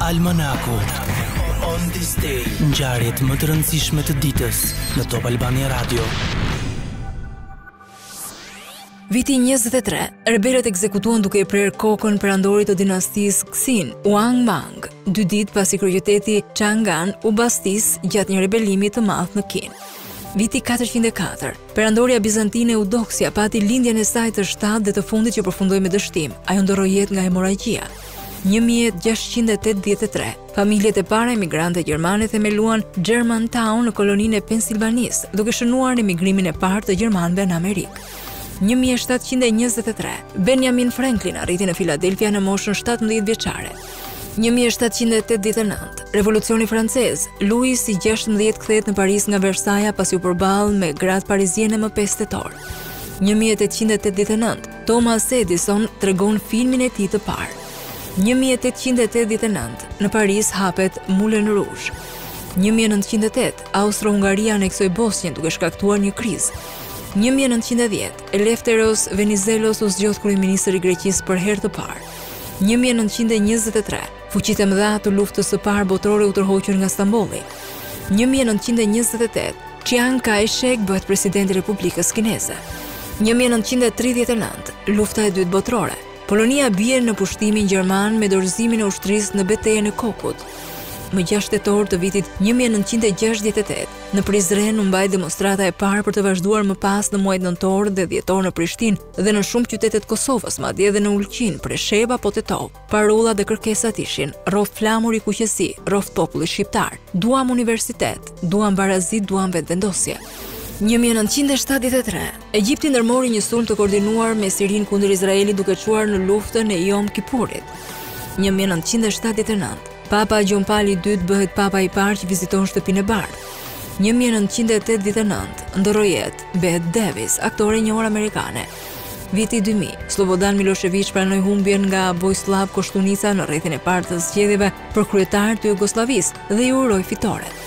Almanaku On This Day, ngjarjet më të rëndësishme të ditës në Top Albania Radio. Viti 23, rebelët ekzekutuan duke i prerë kokën perandorit të dinastisë Xin, Wang Mang, 2 ditë pasi kryeqyteti Chang'an u bastis gjatë një rebelimi të madh në Kinë. Viti 404, perandoria bizantine Eudoxia pati lindjen e saj të 7 dhe të fundit që përfundoi me dështim. Ajo ndoroi jetë nga hemorragjia. 1683, familjet e para emigrante gjermane themeluan Germantown në koloninë e Pensilvanisë, duke shënuar emigrimin e parë të gjermanëve në Amerikë. 1723, Benjamin Franklin arriti në Filadelfia në moshën 17 vjeçare. 1789, Revolucioni francez, Louis i 16 kthehet në Paris nga Versailles pasi u përball me gratë pariziane më 5 tetor. 1889, Thomas Edison tregon filmin e tij të parë. 1889, në Paris hapet Moulin Rouge. 1908, Austro-Hungaria aneksoi Bosnjën duke shkaktuar një krizë. 1910, Eleftheros Venizelos u zgjodh kryeministër i Greqisë për herë të parë. 1923, fuqitë e mëdha të luftës së parë botërore u tërhoqën nga Stambolli. 1928, Chiang Kai-shek bëhet presidenti i Republikës Kineze. 1939, lufta e dytë botërore. Polonia bie në pushtimin gjerman me dorëzimin e ushtrisë në betejën e Kokut. Më 6 tetor të vitit 1968, në Prizren u mbaj demonstrata e parë për të vazhduar më pas në muajt nëntor dhe dhjetor në Prishtinë dhe në shumë qytete të Kosovës, madje edhe në Ulqin, Presheva apo Tetov. Parolla dhe kërkesat ishin: rroft flamur i kuqësi, rroft populli shqiptar, duam universitet, duam barazi, duam vetëvendosje. 1973, Egjipti ndërmori një sulm të koordinuar me Sirinë kundër Izraelit duke çuar në luftën e Yom Kippurit. 1979, Papa Gjon Pali II bëhet papa i parë që viziton shtëpinë e bardhë. 1989, ndoroi jetë Bette Davis, aktore e njohur amerikane. Viti 2000, Slobodan Milošević pranoi humbjen nga Vojislav Koštunica në rrethin e parë të zgjedhjeve për kryetar të Jugosllavisë dhe i uroi fitoret.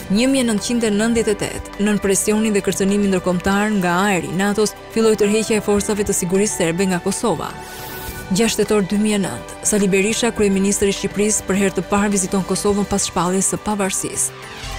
1998, nën presionin dhe kërcënimin ndërkombëtar nga ajri i NATO-s, filloi tërheqja e forcave të sigurisë serbe nga Kosova. 6 tetor 2009, Sali Berisha, kryeministri i Shqipërisë, për herë të parë viziton Kosovën pas shpalljes së pavarësisë.